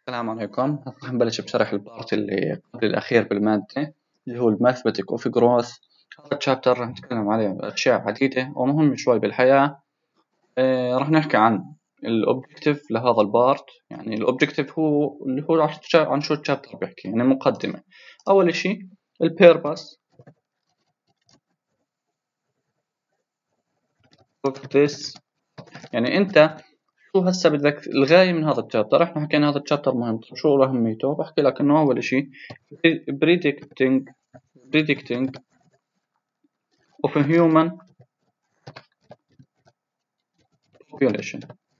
السلام عليكم. راح نبلش بشرح البارت اللي قبل الأخير بالمادة اللي هو الماثماتيك اوف جروث. هذا الشابتر راح نتكلم عليه أشياء عديدة ومهم شوي بالحياة. راح نحكي عن الأوبجكتيف لهذا البارت، يعني الأوبجكتيف هو اللي هو عن شو الشابتر بيحكي، يعني مقدمة. أول إشي البيربس of this، يعني أنت شو هسه بدك الغاية من هذا الشابتر. احنا حكينا هذا الشابتر مهم، شو أهميته؟ بحكي لك إنه أول إشي predicting of a human population.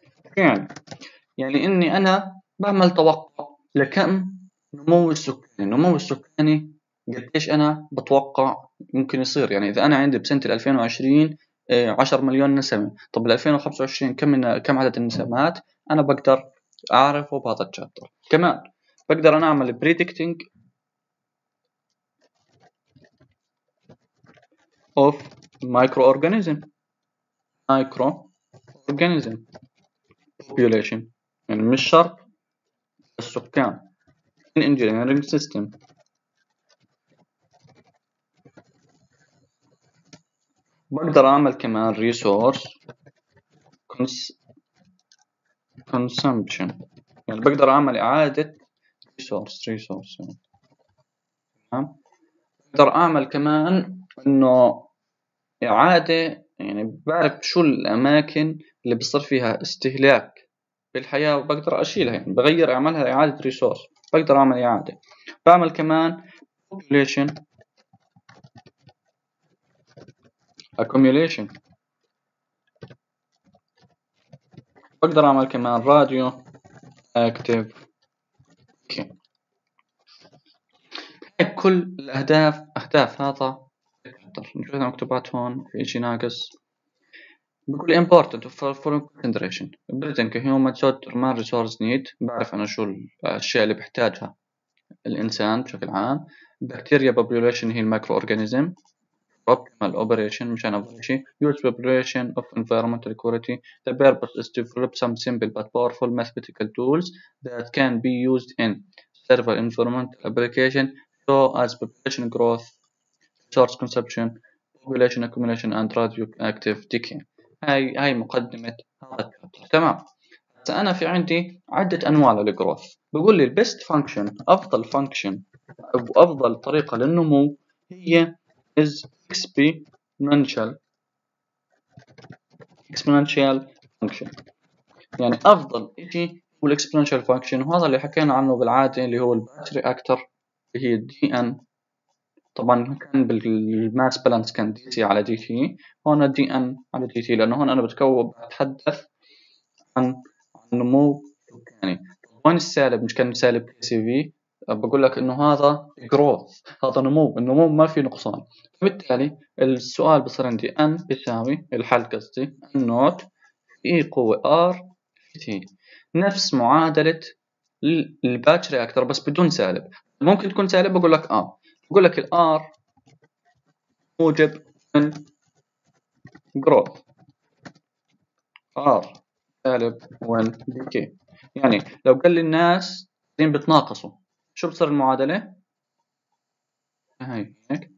يعني إني أنا بعمل توقع لكم النمو السكاني قديش أنا بتوقع ممكن يصير. يعني إذا أنا عندي بسنة 2020 10 مليون نسمة، طب 2025 كم عدد النسمات؟ أنا بقدر أعرفه بهذا الشابتر. كمان بقدر أنا أعمل predicting of microorganism population، يعني مش شرط السكان. engineering system بقدر أعمل كمان resource consumption، يعني بقدر أعمل إعادة resource يعني. تمام. بقدر أعمل كمان إنه إعادة، يعني بعرف شو الأماكن اللي بصير فيها استهلاك بالحياة وبقدر أشيلها، يعني بغير أعملها إعادة resource، بقدر أعمل إعادة. بعمل كمان population accumulation، بقدر أعمل كمان radio active. كل الأهداف هذا نشوف مكتوبات هون، في إشي ناقص. بقول important of following consideration breeding human human resource need، بعرف أنا شو الأشياء اللي بحتاجها الإنسان بشكل عام. bacteria population هي المايكرو أورجانيزم. optimal operation مشان أول شيء use population of environmental equality. The purpose is to develop some simple but powerful mathematical tools that can be used in several environmental application so as population growth, resource consumption, population accumulation and radioactive decay. هاي مقدمة هذا الشابتر. تمام. هسه أنا في عندي عدة أنواع للجروث. بقول لي البيست فانكشن، أفضل فانكشن أو أفضل طريقة للنمو هي is exponential function. يعني أفضل إشي هو exponential function، وهذا اللي حكينا عنه بالعادة اللي هو الباتري أكتر، اللي هي دي ان. طبعا كان بالماس بالانس كان دي تي على دي تي، هون دي ان على دي تي، لأنه هون أنا بتحدث عن نمو سكاني. وين السالب؟ مش كان سالب كي سي في؟ بقول لك إنه هذا جروث، هذا نمو، النمو ما في نقصان. فبالتالي السؤال بصير عندي ان بيساوي الحل، قصدي ان نوت اي قوة ار في تي، نفس معادلة الباتش رياكتر بس بدون سالب. ممكن تكون سالب، بقول لك بقول لك الار موجب من جروث، ار سالب وين ديكي. يعني لو قال لي الناس بتناقصوا، شو بتصير المعادلة؟ هاي هيك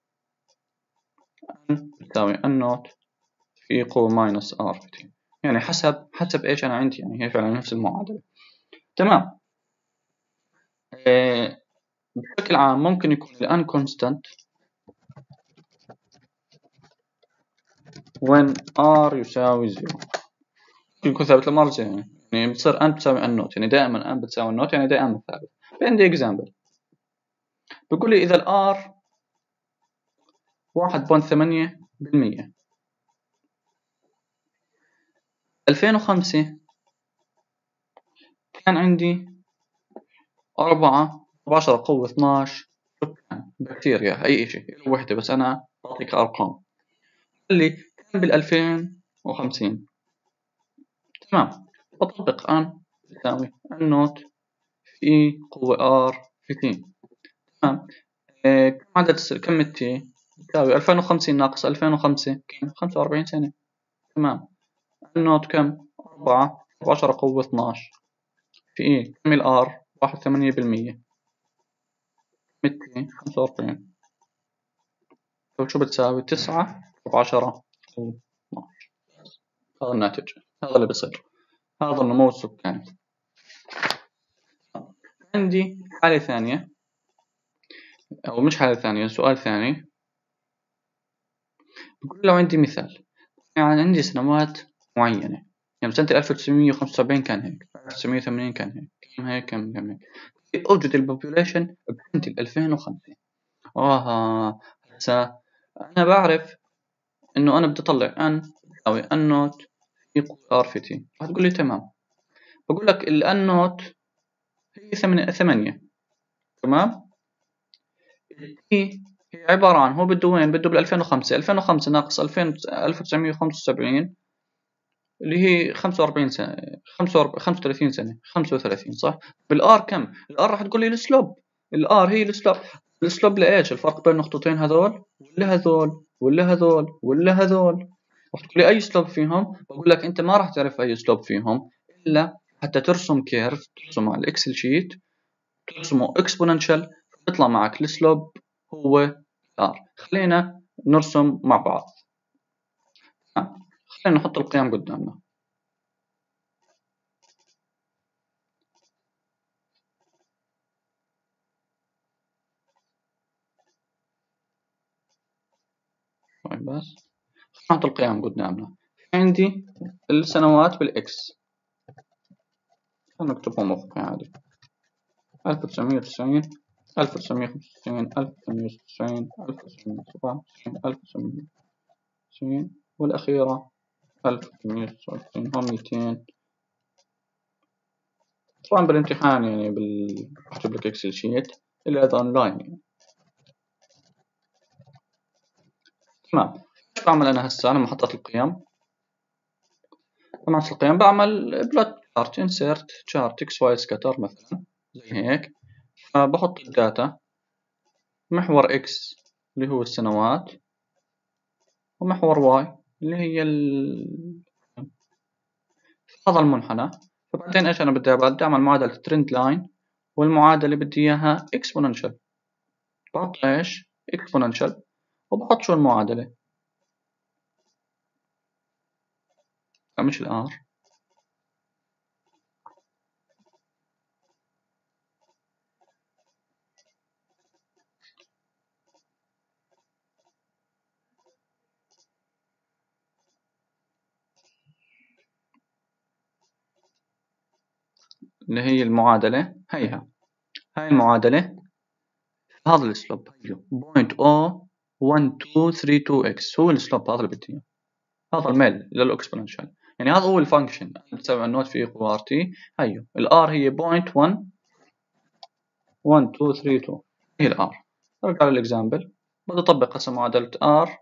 ان بتساوي ان نوت في قوة ماينس ار في تي، يعني حسب ايش انا عندي، يعني هي فعلا نفس المعادلة. تمام. بشكل عام ممكن يكون الان كونستانت when r يساوي 0، ممكن يكون ثابت لمرة يعني بتصير ان بتساوي ان نوت، يعني دائما ان بتساوي النوت، يعني دائما ثابت. عندي اكزامبل بيقول لي اذا الار 1.8%، 2005 كان عندي 10 قوة 12 سكان بكتيريا، أي شيء وحدة، بس أنا أعطيك أرقام. اللي كان بال2050. تمام. بطبق أن تساوي أن نوت في قوة ار في تي. تمام. كم عدد كم التي؟ تساوي 2050 ناقص 2005 كم؟ 45 سنة. تمام. النوت كم؟ 4 ب10 قوة 12 في إيه كم الآر 81%، متى 45، شو بتساوي 9 ب10 أو 12. هذا الناتج، هذا اللي بصير، هذا النمو السكاني. عندي حالة ثانية، أو مش حالة ثانية، سؤال ثاني. بقول لو عندي مثال، يعني عندي سنوات معينة، يعني سنة 1975 كان هيك، 1980 كان هيك، كم هيك كم هيك. أوجد البوبوليشن بسنة 2005. هسا أنا بعرف إنه أنا بدي أطلع أن تساوي أن نوت يقول ار في تي. هتقول لي تمام. بقول لك الأن نوت هي 8. تمام. هي عبارة عن، هو بده وين؟ بده بال 2005. 2005 ناقص 1975 اللي هي 45 سنة، 35 سنة، 35 صح؟ بالآر كم؟ الآر راح تقول لي السلوب. الآر هي السلوب. السلوب لإيش؟ الفرق بين النقطتين هذول ولا هذول ولا هذول ولا هذول؟ راح تقول لي أي سلوب فيهم؟ بقول لك أنت ما راح تعرف أي سلوب فيهم إلا حتى ترسم كيرف، ترسمه على الإكسل شيت، ترسمه اكسبوننشال، يطلع معك السلوب هو آر. خلينا نرسم مع بعض. خلينا نحط القيم قدامنا. طيب بس نحط القيم قدامنا. عندي السنوات بالإكس، نكتبهم أفقي عادي. 1990، 1995، 1996، 1997، 1999 والأخيرة 1999. هم 200. طبعا بالامتحان يعني بكتب لك إكسل شيت اللي هذا أونلاين يعني. تمام. ايش بعمل أنا هسا؟ أنا لما حطيت القيم، لما حطيت القيم بعمل بلوت شارت، انسيرت شارت اكس واي سكاتر مثلا زي هيك. فبحط الداتا، محور اكس اللي هو السنوات، ومحور واي اللي هي هذا المنحنى. فبعدين ايش انا بدي اعمل معادلة ترند لاين، والمعادلة بدي اياها اكسبوننشال. بحط ايش؟ اكسبوننشال. وبحط شو المعادلة؟ مش الار، اللي هي المعادلة هيها. هاي المعادلة هذا السلوب هيو 0.01232 اكس هو السلوب هذا اللي بدي اياه. هذا الميل للاكسبوننشال، يعني هذا هو الفانكشن بتساوي النوت في ايكوال تي. هيو الار هي 0.11232 هي الار. ارجع للاكزامبل، بدي اطبق هسه معادلة ار.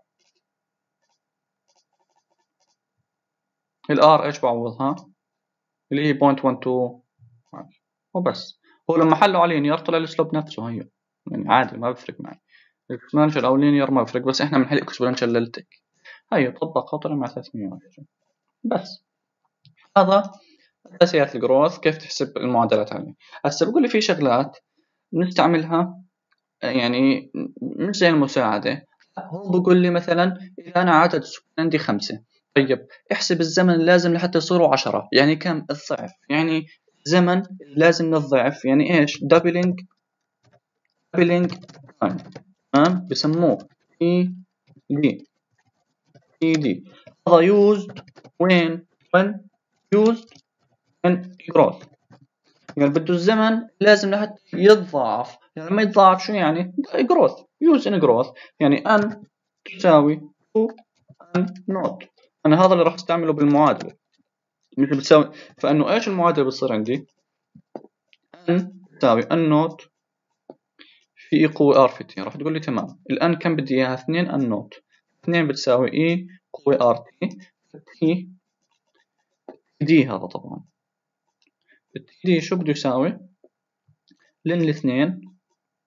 الار ايش بعوضها؟ اللي هي 0.12 وبس. هو لما حلوا على لينير طلع السلوب نفسه هيو، يعني عادي ما بفرق معي الاكسبوننشال او لينير ما بفرق، بس احنا بنحل اكسبوننشال للتك. هيو طبقها طلع مع 320 بس. هذا أساسيات الجروث، كيف تحسب المعادلات عليه. هسه بقول لي في شغلات بنستعملها يعني مش زي المساعدة. هو بقول لي مثلا إذا أنا عدد السكان عندي 5، طيب احسب الزمن اللازم لحتى يصيروا 10، يعني كم الضعف، يعني زمن لازم للضعف، يعني إيش؟ دبلينج تايم. تمام، بسموه اي دي. اي دي هذا يوزد وين؟ when used in growth، يعني بده الزمن لازم لحتى يتضاعف. يعني لما يتضاعف شو يعني؟ جروث، يوز ان جروث، يعني ان تساوي تو ان نوت. انا هذا اللي راح استعمله بالمعادله، مش بتساوي. فانه ايش المعادله بتصير عندي؟ ان تساوي ان نوت في اي قوه ار في تي. راح تقول لي تمام، الان كم بدي اياها؟ 2 ان نوت. 2 بتساوي اي قوه ار تي. تي دي هذا طبعا. التي دي شو بده يساوي؟ لين الاثنين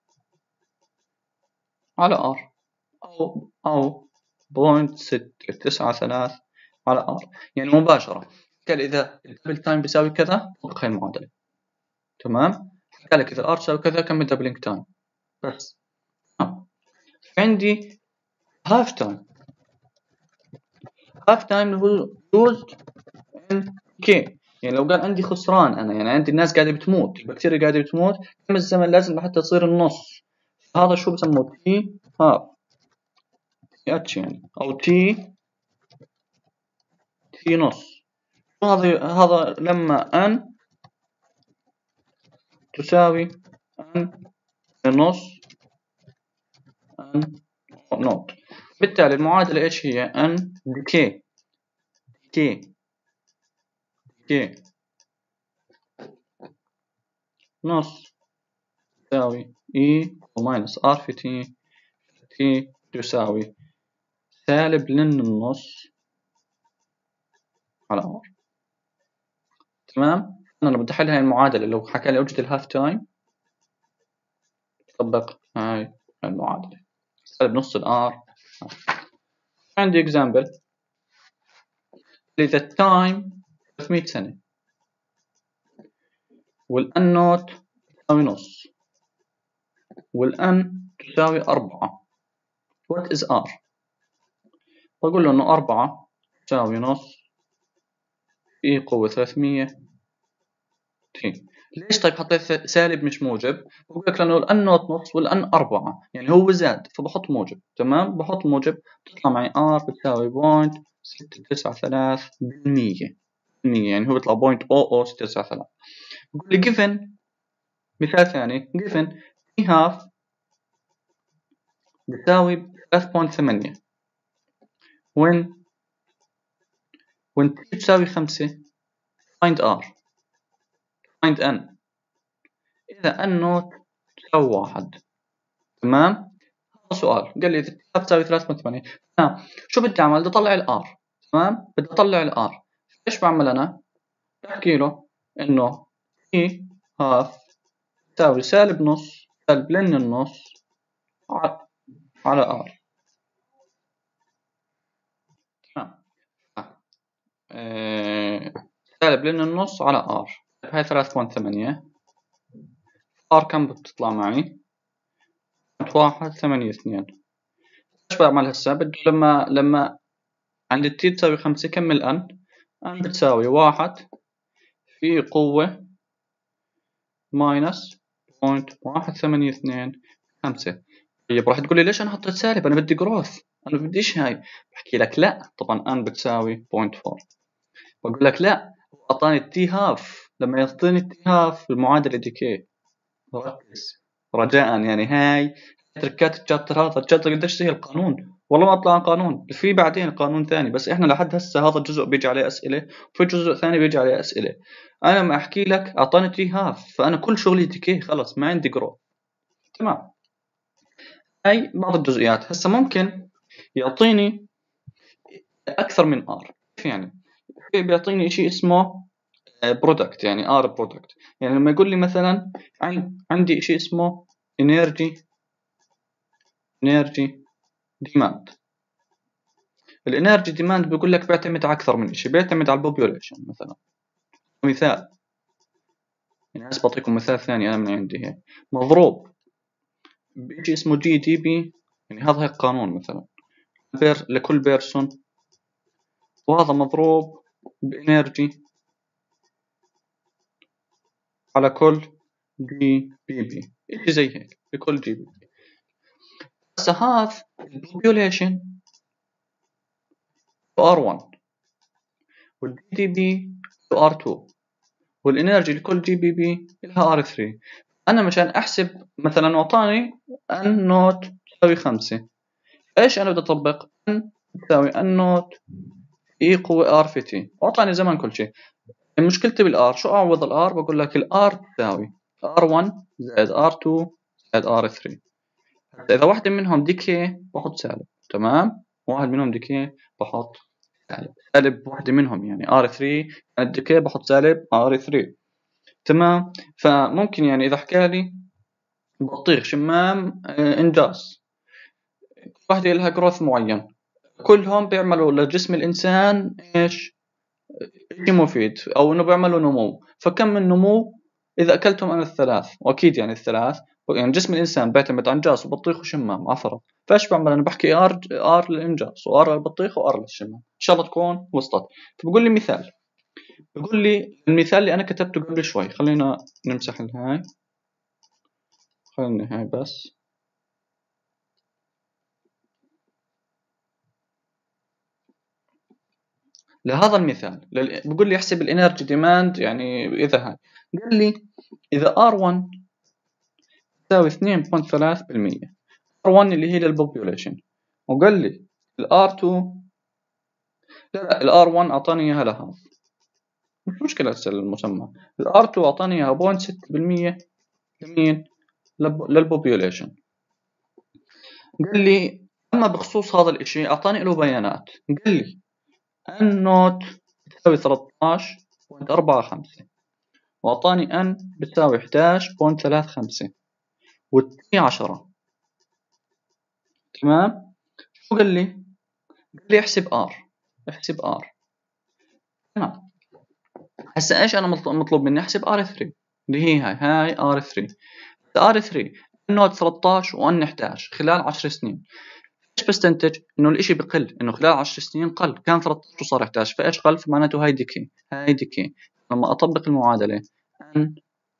على ار، أو 0.693 على ار، يعني مباشرة. قال إذا الدبل تايم بيساوي كذا طبق هاي المعادلة. تمام. حكى لك إذا الآر تساوي كذا كم الدبلينج تايم بس. عندي هاف تايم. هاف تايم هو used in كي، يعني لو قال عندي خسران أنا، يعني عندي الناس قاعدة بتموت، البكتيريا قاعدة بتموت، كم الزمن لازم لحتى تصير النص؟ هذا شو بسموه؟ تي هاف، تي اتش يعني، أو تي نص. هذا لما ان تساوي ان نص ان نوت. بالتالي المعادلة ايش هي؟ ان ديكي كي نص تساوي اي ماينس ار في تي تساوي سالب لن النص على ار. تمام. انا بدي احل هاي المعادلة، لو حكى لي اوجد الهاف تايم طبق هاي المعادلة سالب نص الار. عندي اكزامبل إذا التايم 300 سنة والان نوت تساوي نص والان تساوي 4. what is r؟ بقول له انه 4 تساوي نص في قوة 300 تي. ليش طيب حطيت سالب مش موجب؟ بقول لك لانه الان نوت نص والان 4، يعني هو زاد فبحط موجب. تمام، بحط موجب تطلع معي ار بتساوي 0.693%. يعني هو بيطلع 0.0093. بقول لي given، مثال ثاني given t half بتساوي 3.8 when t تساوي 5 find r find n. إذا n نوت تساوي 1. تمام. هذا سؤال قال لي إذا t تساوي 3.8. شو بدي أعمل؟ بدي أطلع الr. تمام، بدي أطلع الr. إيش بعمل أنا؟ بحكي له إنه t half تساوي سالب نص سالب لن النص على r. تمام. سالب لن النص على r. هاي 3.8. r كم بتطلع معي؟ 1.8 2. ايش بعمل هسه؟ بده لما عند التي تساوي 5 كمل ان بتساوي 1 في قوة ماينس 0.1825. طيب راح تقول لي ليش انا حطيت سالب؟ انا بدي جروث، انا بديش هاي. بحكي لك لا، طبعا ان بتساوي 0.4. بقول لك لا، اعطاني التي هاف. لما يعطيني التي هاف المعادلة ديكي. ركز رجاء، يعني هاي تركات الشابتر هذا. الشابتر قديش سهل القانون، والله ما اطلع عن قانون. في بعدين قانون ثاني، بس احنا لحد هسه هذا الجزء بيجي عليه اسئله وفي جزء ثاني بيجي عليه اسئله. انا لما احكي لك اعطاني تي هاف فانا كل شغلي ديكي، خلص ما عندي جرو. تمام. هاي بعض الجزئيات. هسه ممكن يعطيني اكثر من ار. يعني بيعطيني شيء اسمه برودكت، يعني ار برودكت. يعني لما يقول لي مثلا عندي شيء اسمه انرجي ديماند. الانرجي ديماند بيقول لك بيعتمد على اكثر من شيء، بيعتمد على البوبوليشن مثلا. مثال، يعني هسه بعطيكم مثال ثاني انا من عندي هيك مضروب بشيء اسمه جي دي بي. يعني هذا هيك قانون مثلا لكل بيرسون، وهذا مضروب بانرجي على كل جي بي بي. شيء زي هيك لكل جي بي بي. هسه هذا البوبوليشن R1 والجي دي بي R2 والانرجي لكل جي بي بي لها R3. انا مشان احسب مثلا اعطاني ان نوت تساوي 5، ايش انا بدي اطبق؟ ان تساوي ان نوت اي قوة ار في تي، واعطاني زمان كل شيء. مشكلتي بالار، شو اعوض الار؟ بقول لك الار تساوي R1 زائد R2 زائد R3. اذا واحدة منهم ديكي بحط سالب. تمام، واحد منهم ديكي بحط سالب واحدة منهم، يعني R3 الديكي بحط سالب R3. تمام. فممكن يعني اذا حكى لي بطيخ شمام انجاز، واحدة لها جروث معين، كلهم بيعملوا لجسم الإنسان إيش؟ شيء مفيد، أو إنه بيعملوا نمو. فكم من نمو إذا أكلتم أنا الثلاث، وأكيد يعني الثلاث، يعني جسم الإنسان بيعتمد على إنجاص وبطيخ وشمام عفرة، فإيش بعمل أنا؟ بحكي آر للإنجاص وآر للبطيخ وآر للشمام، إن شاء الله تكون وصلت. فبقول لي مثال، بقول لي المثال اللي أنا كتبته قبل شوي، خلينا نمسح الهاي، خلينا هاي بس. لهذا المثال بقول لي احسب الانرجي ديماند، يعني إذا هاي قال لي إذا R1 تساوي 2.3%، R1 اللي هي للبوبوليشن، وقال لي R2، لا R1 أعطاني إياها لهذا، مش مشكلة المسمى، R2 أعطاني إياها 0.6% لمين؟ للبوبوليشن. قال لي أما بخصوص هذا الإشي أعطاني له بيانات، قال لي N نوت تساوي 13.45، وأعطاني N بتساوي 11.35، والتي 10. تمام؟ شو قال لي؟ قال لي احسب R، احسب R. تمام. هسا ايش انا مطلوب مني؟ احسب R3 اللي هي هاي R3. R3 النوت 13 وان 11 خلال 10 سنين. ايش بستنتج؟ انه الاشي بقل، انه خلال 10 سنين قل، كان 13 وصار 11، فايش قل؟ فمعناته هاي ديكي، هاي ديكي. لما اطبق المعادلة ان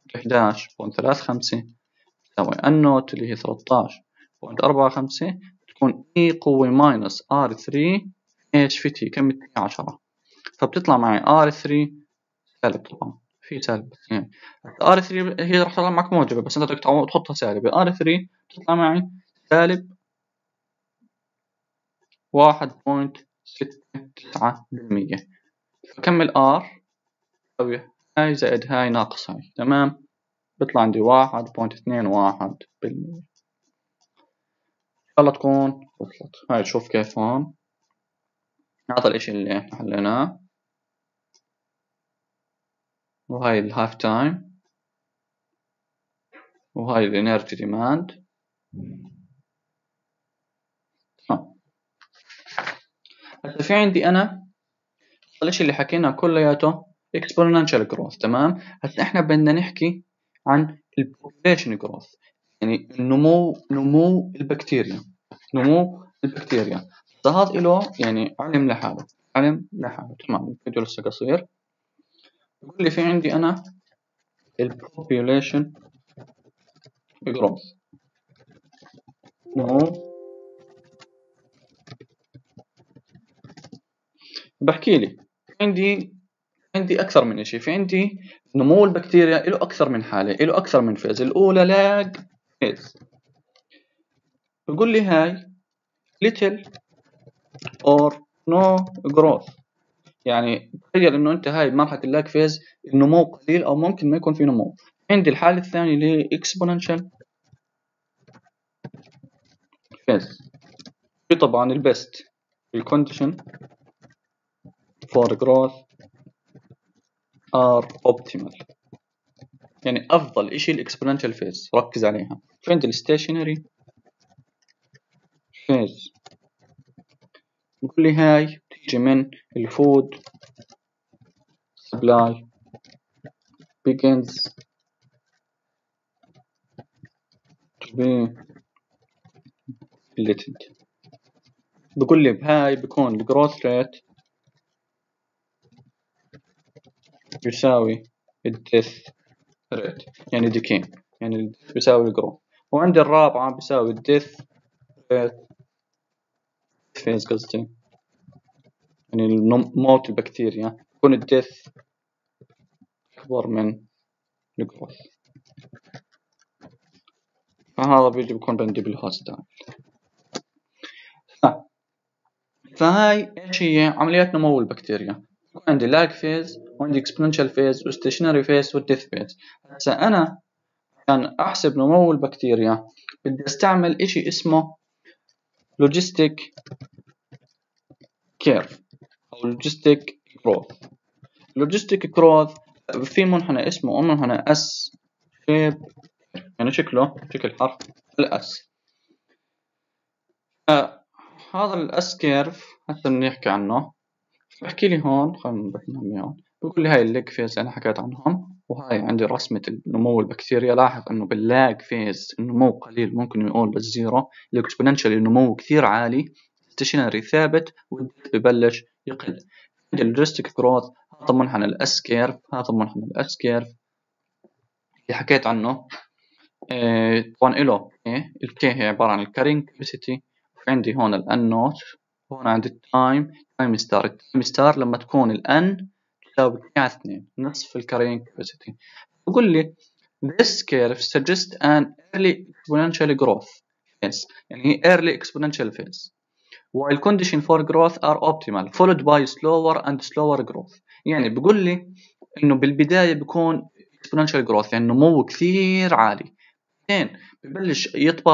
11.35 تساوي ان نوت اللي هي 13.45، تكون اي قوة ماينس R3 اتش في تي، كم تي 10، فبتطلع معي R3 سالب، طبعا في سالب يعني R3 هي راح تطلع معك موجبة، بس انت بدك تحطها سالبة. R3 بتطلع معي سالب 1.69%، فكمل R تساوي هاي زائد هاي ناقص هاي، تمام، بيطلع عندي 1.21%. إن شاء الله تكون وصلت. هاي شوف كيف هون هذا الاشي اللي احنا حليناه، وهاي الهاف تايم، وهاي الانرجي ديماند. هسه في عندي انا الاشي اللي حكينا كلياته exponential growth، تمام. هسه احنا بدنا نحكي عن population growth، يعني نمو البكتيريا، نمو البكتيريا. هذا له يعني علم لحاله، علم لحاله، تمام. الفيديو لسه قصير. بقول لي في عندي انا population growth، نمو، بحكي لي عندي أكثر من شيء. في عندي نمو البكتيريا له أكثر من حالة، له أكثر من فيز. الأولى لاج فيز، بقول لي هاي little or no growth، يعني تخيل إنه أنت هاي مرحلة اللاج فيز النمو قليل أو ممكن ما يكون في نمو. عندي الحالة الثانية اللي هي exponential phase، في طبعا البست الكونديشن for growth are optimal، يعني أفضل إشي الإكسبوننشال فيز، ركز عليها. في عندي الستيشنري فيز، بقول لي هاي تيجي من الفود supply begins to be depleted. بقول لي بهاي بكون الجروث ريت يساوي الديث ريت، يعني ديكين، يعني الديث بيساوي الجروث. وعندي الرابعة بيساوي الديث ريت فيز، قصدي يعني موت البكتيريا، يكون الديث أكبر من الجروث، فهذا بيجي بيكون عندي بالهوست. فهاي ايش هي عمليات نمو البكتيريا؟ عندي لاج فيز، وعندي اكسبوننشال فيز، وستيشنري فيز، والديث فيز. هسا انا عشان احسب نمو البكتيريا بدي استعمل اشي اسمه لوجيستيك كيرف او لوجيستيك جروث. لوجيستيك جروث في منحنى اسمه منحنى اس شيب، يعني شكله شكل حرف الاس. هذا الاس كيرف هسه بنحكي عنه. بحكي لي هون، خلينا نحكي هون، بقول لي هاي الليج فيز انا حكيت عنهم، وهاي عندي رسمة نمو البكتيريا. لاحظ إنه باللاج فيز النمو قليل، ممكن يقول للزيرو. الإكسبوننشال النمو كثير عالي، ستيشنري ثابت، والديث ببلش يقل. عندي اللوجيستيك جروث، هذا منحنى الأس كيرف، هذا منحنى الأس كيرف اللي حكيت عنه. طبعا إله الكي هي عبارة عن الكارينج كاباسيتي، وعندي هون الأن نوت، هون عندي التايم ستار. التايم ستار لما تكون الأن تساوي كي على 2 نصف الكارينج كاباسيتي. بقول لي this curve suggests an early exponential growth phase، يعني هي early exponential phase while condition for growth are optimal followed by slower and slower growth. يعني بقول لي إنه بالبداية بيكون exponential growth يعني نمو كثير عالي، بعدين ببلش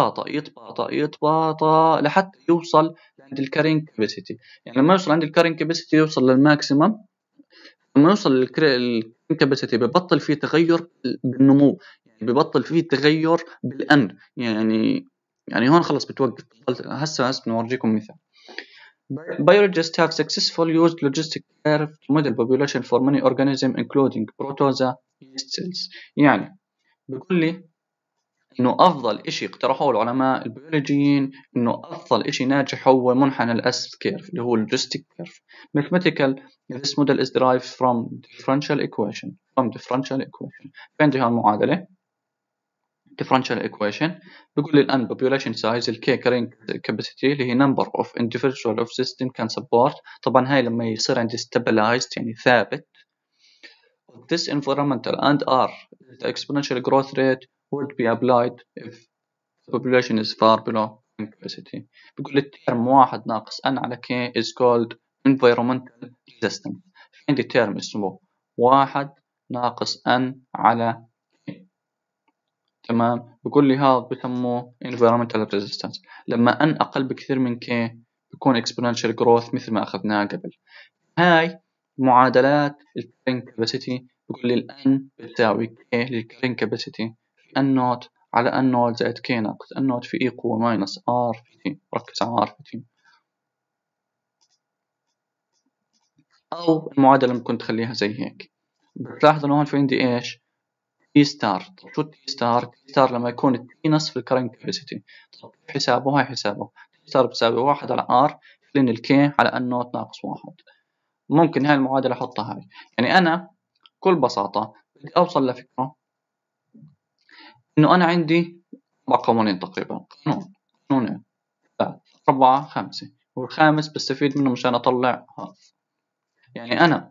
يتباطأ لحتى يوصل عند الكارينج كاباسيتي. يعني لما يوصل عند الكارينج كاباسيتي يوصل للماكسيمم. لما يوصل الكارينج كاباسيتي ببطل فيه تغير بالنمو، يعني ببطل فيه تغير بالأن، يعني هون خلص بتوقف. هسه بنورجيكم مثال. Biologists have successfully used logistic curve to model population for many organisms including protozoa yeast cells. يعني بيقول لي إنه أفضل إشي اقترحوه العلماء البيولوجيين، إنه أفضل إشي ناجح هو منحنى الأس كيرف اللي هو اللوجيستيك كيرف. Mathematical this model is derived from differential equation. عندي هون معادلة differential equation بيقول لي الآن population size ال K carrying capacity اللي هي number of individual of system can support. طبعا هاي لما يصير عندي stabilized يعني ثابت this environmental and R the exponential growth rate would be applied if the population is far below capacity. بيقول لي الترم 1 ناقص n على k is called environmental resistance. عندي ترم اسمه 1 ناقص n على k. تمام. بيقول لي هذا بسموه environmental resistance. لما n أقل بكثير من k بيكون exponential growth مثل ما أخذناه قبل. هاي معادلات الكارينج كاباسيتي. بيقول لي الان بتساوي k للكارينج كاباسيتي في n نوت على n نوت زائد k ناقص n نوت في e قوة ماينس r في t. ركز على r في t. أو المعادلة ممكن تخليها زي هيك. بتلاحظ إنه هون في عندي إيش t ستار. طب شو t ستار؟ t ستار لما يكون t نصف الكارينج كاباسيتي. طب حسابه هاي حسابه t ستار بتساوي 1 على r لأن ال k على n نوت ناقص 1. ممكن هاي المعادلة أحطها هاي. يعني أنا بكل بساطة بدي أوصل لفكرة إنه أنا عندي 4 قوانين تقريبا. قانونين 3 4 5 والخامس بستفيد منه مشان أطلع هذا. يعني أنا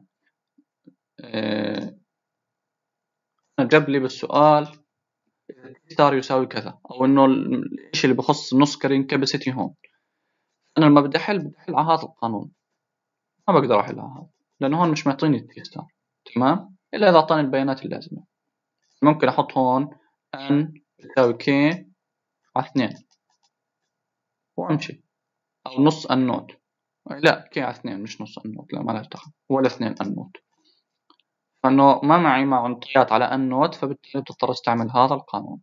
جاب لي بالسؤال ستار يساوي كذا، أو إنه الشيء اللي بخص نص كارين كاباسيتي هون. أنا لما بدي أحل على هذا القانون، ما بقدر أحل على هذا لأنه هون مش معطيني تي ستار. تمام. إلا إذا أعطاني البيانات اللازمة. ممكن أحط هون n بتساوي k على 2 وأمشي، أو نص n نوت. لا k على 2 مش نص n نوت، لا ما لها دخل، ولا 2 n نوت. فإنه ما معي معطيات على n نوت، فبالتالي بضطر أستعمل هذا القانون.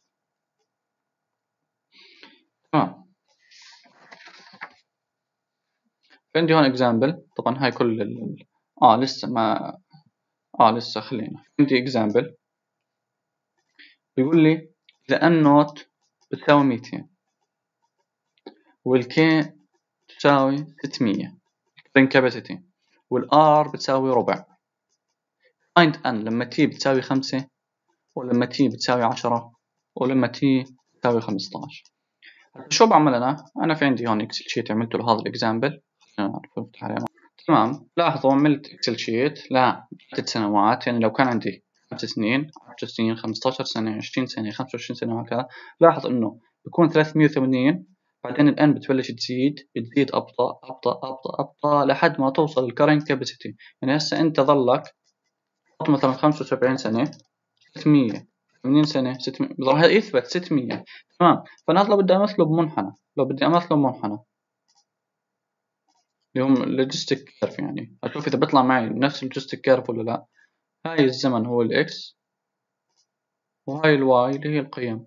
تمام. عندي هون example. طبعا هاي كل لسه ما لسه خلينا. عندي example بيقول لي إذا n نوت بتساوي 200 والk تساوي 600 ring capacity والr بتساوي ربع. find n لما t بتساوي 5 ولما t بتساوي 10 ولما t بتساوي 15. شو بعمل أنا في عندي هون إكسل شيت عملت له هذا الإكزامبل. تمام. لاحظوا عملت إكسل شيت ل3 سنوات، يعني لو كان عندي 5 سنين 10 سنين 15 سنة 20 سنة 25 سنة وهكذا. لاحظ إنه بكون 380 بعدين الآن بتبلش تزيد أبطأ لحد ما توصل الكارنت كاباسيتي. يعني هسه أنت ظلك مثلا 75 سنة 600 80 سنة 600 راح يثبت 600. تمام. فأنا لو بدي أمثله بمنحنى اللي هم اللوجيستيك كيرف، يعني أشوف إذا بيطلع معي نفس اللوجيستيك كيرف ولا لا. هاي الزمن هو الإكس وهاي الواي اللي هي القيم.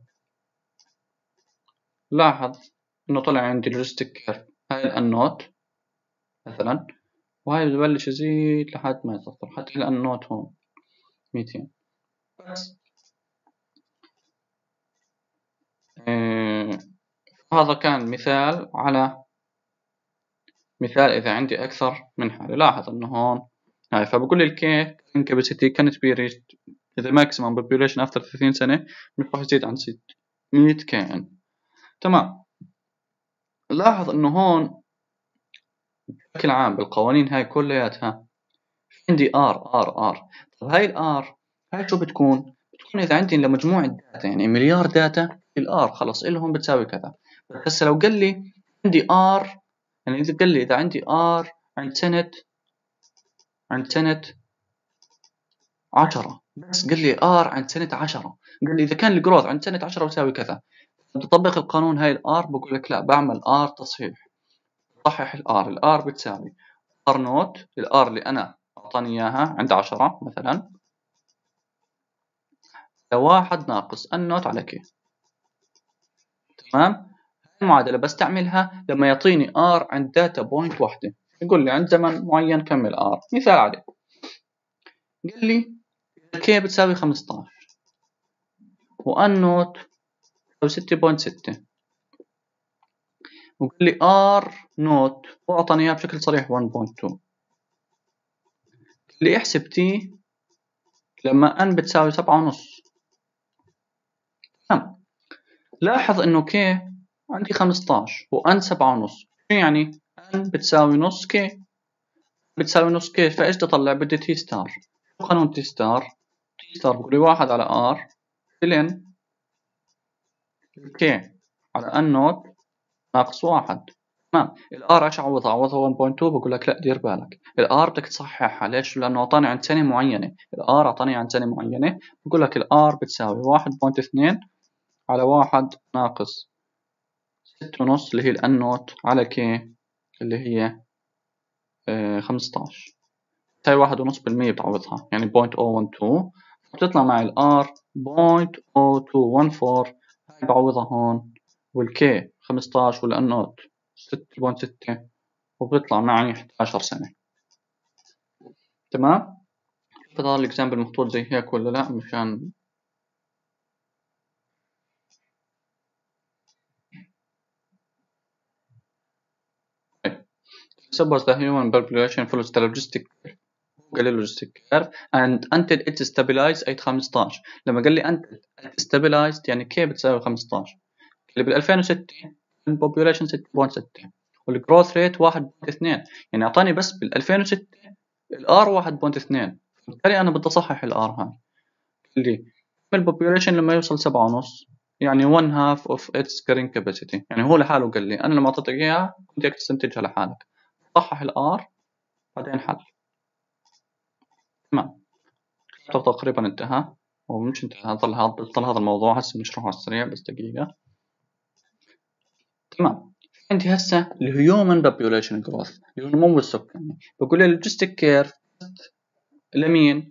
لاحظ إنه طلع عندي اللوجيستيك كيرف. هاي الأنوت مثلا، وهاي ببلش يزيد لحد ما يصفر حتى الأنوت هون 200. هذا كان مثال على مثال إذا عندي أكثر من حالة. لاحظ إنه هون هاي فبقول لي الكي incapacity can't be reached the maximum population after 30 سنة مش راح يزيد عن 600 كائن. تمام. لاحظ إنه هون بشكل عام بالقوانين هاي كلياتها عندي R. طب هاي الR هاي شو بتكون؟ بتكون إذا عندي لمجموعة داتا يعني مليار داتا الR خلص إلهم بتساوي كذا. بس هسه لو قال لي عندي R يعني إذا قال لي إذا عندي R عند سنة 10 بس قال لي R عند سنة 10 قال لي إذا كان الجروث عند سنة 10 بيساوي كذا بطبق القانون هاي الR بقول لك لا بعمل R تصحيح صحح الR بتساوي R نوت الR اللي أنا أعطاني إياها عند 10 مثلا لواحد ناقص N نوت على K. تمام. المعادلة بستعملها لما يعطيني R عند داتا بوينت واحدة يقول لي عند زمن معين كمل R. مثال عادي قال لي K بتساوي 15 و N نوت تساوي 6.6 وقال لي R نوت وأعطاني إياها بشكل صريح 1.2. قال لي احسب T لما N بتساوي 7.5. تمام. لاحظ إنه K عندي 15 و N 7.5 شو يعني؟ N بتساوي نص K بتساوي نص K فإيش تطلع؟ بدي T ستار. شو قانون T ستار؟ T ستار بقول لي 1 على R لين K على N نوت ناقص 1. تمام. الار ايش عوضها 1.2 بقول لك لا دير بالك الار بدك تصححها. ليش؟ لانه اعطاني عند سنه معينه الار اعطاني عند سنه معينه بقول لك الار بتساوي 1.2 على 1 ناقص 6.5 اللي هي الان نوت على كي اللي هي 15 تساوي 1.5% بتعوضها يعني 0.012 بتطلع معي الار 0.0214 هاي بعوضها هون والكي 15 والان نوت 6.6 وبيطلع معي 11 سنة. تمام. فهذا الإكزامبل مخطوط زي هيك ولا لا مشان suppose the human population follows the logistic curve and until it stabilized at 15. لما قال لي until it stabilized يعني كي بتساوي 15 اللي بال 2006 البوبوليشن 6.6 والجروث ريت 1.2 يعني أعطاني بس بال 2006 الار 1.2 بالتالي أنا بدي أصحح الار هاي اللي البوبوليشن لما يوصل 7.5 يعني 1 half of its carrying capacity يعني هو لحاله قال لي أنا لما أعطيتك إياها كنت بدك تستنتجها لحالك صحح الار بعدين حل. تمام. تقريبا انتهى هو مش انتهى ضل هذا الموضوع هسه بنشرحه على السريع بس دقيقة. تمام. عندي هسه الهيومن population growth اللي هو النمو السكاني بقول لي اللوجيستيك كيرف لمين؟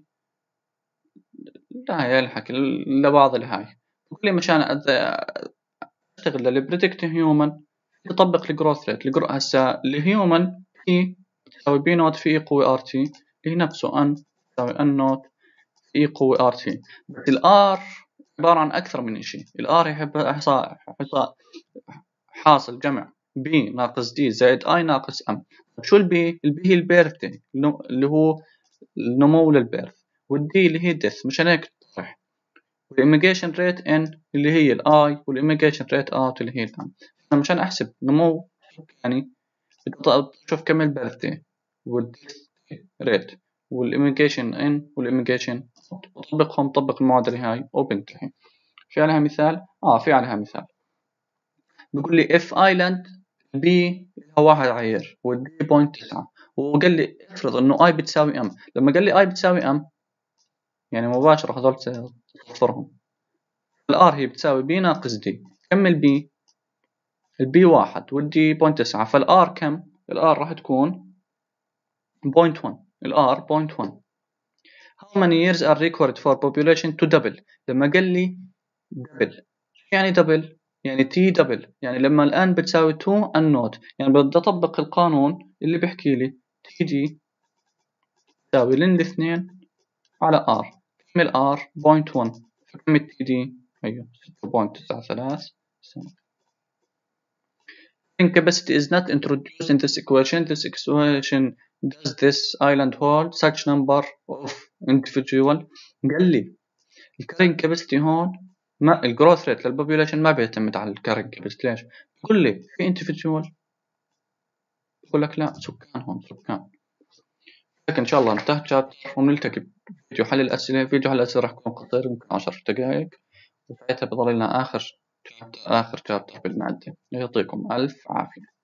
لا هي الحكي لبعض الهاي بقول لي مشان اشتغل للبريدكت هيومن يطبق الجروث ريت هسه الهيومن بي تساوي بي نوت في قوة ار تي اللي هي نفسه ان تساوي ان نوت في قوة ار تي بس الار عبارة عن أكثر من شيء. الار يحب حاصل جمع بي ناقص دي زائد اي ناقص ام. شو البي؟ البي هي البيرث اللي هو النمو للبيرث والدي اللي هي ديث مشان هيك صح والإيميجريشن ريت ان اللي هي الاي والإيميجريشن ريت اوت اللي هي الام. أنا مشان أحسب نمو يعني بدي أشوف كم البيرث والديث ريت والإيميجريشن ان والإيميجريشن اوت بطبقهم طبق المعادلة هاي وبنتهي. في عليها مثال؟ في عليها مثال بيقول لي اف ايلاند بي هو 1 عيار والدي 0.9 وقال لي افرض انه اي بتساوي ام. لما قال لي اي بتساوي ام يعني مباشرة هذول تصفرهم الار هي بتساوي بي ناقص دي كم البي؟ البي 1 والدي 0.9 فالار كم؟ الار راح تكون 0.1 الار 0.1. How many years are required for population to double؟ لما قال لي double يعني double يعني تي دبل يعني لما الان بتساوي 2 ان نوت يعني بدي اطبق القانون اللي بيحكي لي تي دي تساوي لن الاثنين على ار كم الR 0.1 فكم الTD أيوه 6.93 Carrying capacity is not introduced in this equation. This equation does this island hold such number of individual. قال لي الكارينج كاباسيتي هون ما الجروث ريت للبوبيوليشن ما بيعتمد على الكارينج كاباسيتي. ليش؟ بقول لي في individual، بقول لك لا سكان هون سكان. لكن إن شاء الله انتهى الشابتر ونلتقي بفيديو حل الأسئلة. فيديو حل الأسئلة راح يكون قصير ممكن 10 دقائق، وساعتها بضل لنا آخر شابتر بالمادة. يعطيكم ألف عافية.